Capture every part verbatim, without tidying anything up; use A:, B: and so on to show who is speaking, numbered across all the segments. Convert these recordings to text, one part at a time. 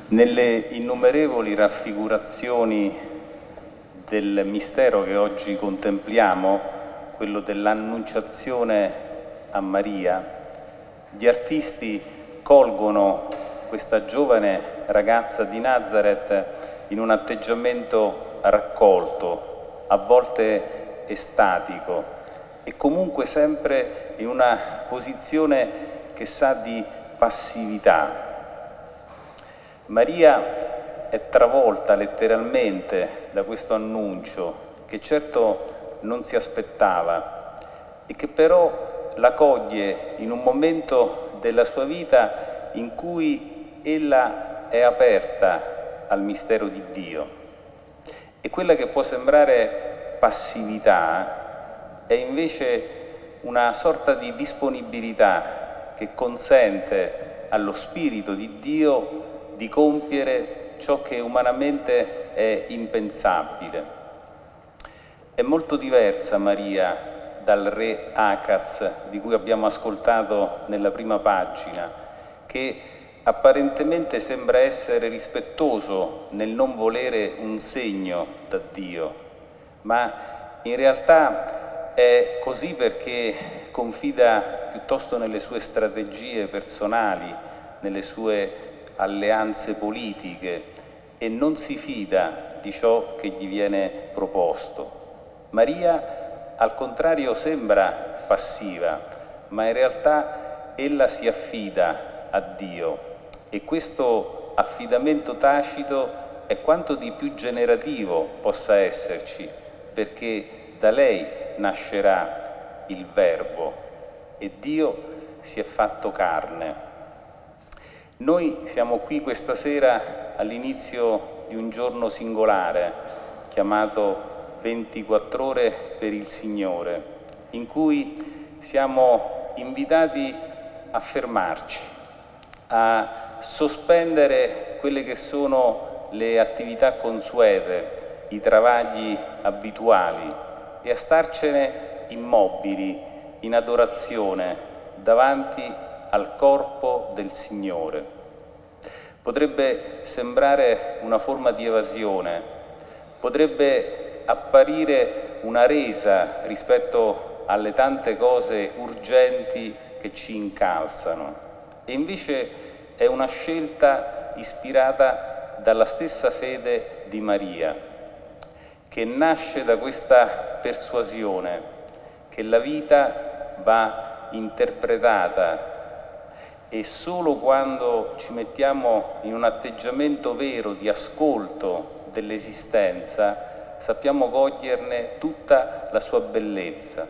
A: Nelle innumerevoli raffigurazioni del mistero che oggi contempliamo, quello dell'annunciazione a Maria, gli artisti colgono questa giovane ragazza di Nazareth in un atteggiamento raccolto, a volte estatico e comunque sempre in una posizione che sa di passività. Maria è travolta letteralmente da questo annuncio che certo non si aspettava e che però la coglie in un momento della sua vita in cui ella è aperta al mistero di Dio. E quella che può sembrare passività è invece una sorta di disponibilità che consente allo Spirito di Dio di compiere ciò che umanamente è impensabile. È molto diversa Maria dal re Acaz di cui abbiamo ascoltato nella prima pagina, che apparentemente sembra essere rispettoso nel non volere un segno da Dio, ma in realtà è così perché confida piuttosto nelle sue strategie personali, nelle sue alleanze politiche e non si fida di ciò che gli viene proposto. Maria, al contrario, sembra passiva, ma in realtà ella si affida a Dio e questo affidamento tacito è quanto di più generativo possa esserci, perché da lei nascerà il Verbo e Dio si è fatto carne. Noi siamo qui questa sera all'inizio di un giorno singolare, chiamato ventiquattro ore per il Signore, in cui siamo invitati a fermarci, a sospendere quelle che sono le attività consuete, i travagli abituali e a starcene immobili, in adorazione, davanti al corpo del Signore. Potrebbe sembrare una forma di evasione, potrebbe apparire una resa rispetto alle tante cose urgenti che ci incalzano, e invece è una scelta ispirata dalla stessa fede di Maria, che nasce da questa persuasione che la vita va interpretata e solo quando ci mettiamo in un atteggiamento vero di ascolto dell'esistenza sappiamo coglierne tutta la sua bellezza.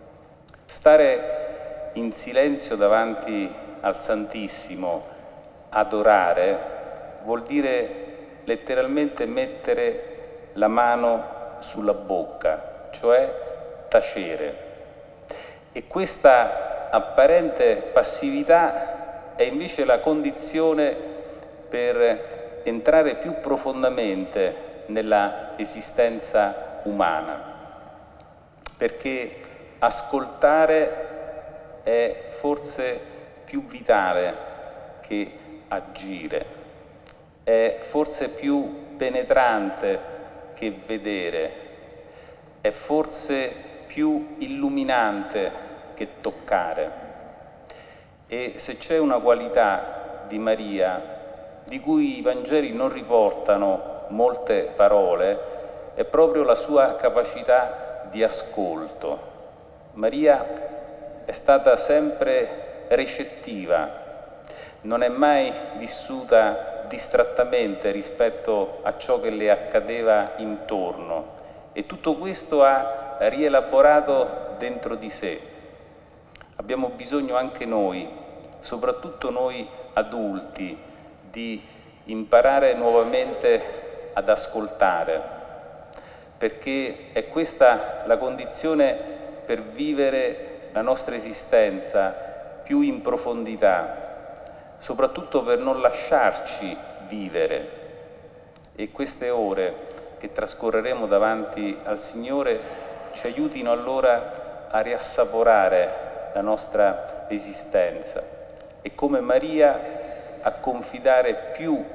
A: Stare in silenzio davanti al Santissimo, adorare, vuol dire letteralmente mettere la mano sulla bocca, cioè tacere. E questa apparente passività è invece la condizione per entrare più profondamente nella esistenza umana, perché ascoltare è forse più vitale che agire, è forse più penetrante che vedere, è forse più illuminante che toccare. E se c'è una qualità di Maria di cui i Vangeli non riportano molte parole, è proprio la sua capacità di ascolto. Maria è stata sempre recettiva, non è mai vissuta distrattamente rispetto a ciò che le accadeva intorno, e tutto questo ha rielaborato dentro di sé. Abbiamo bisogno anche noi, soprattutto noi adulti, di imparare nuovamente ad ascoltare, perché è questa la condizione per vivere la nostra esistenza più in profondità, soprattutto per non lasciarci vivere. E queste ore che trascorreremo davanti al Signore ci aiutino allora a riassaporare la nostra esistenza e come Maria a confidare più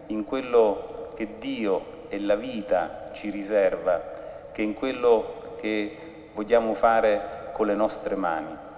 A: in quello che Dio e la vita ci riserva, che in quello che vogliamo fare con le nostre mani.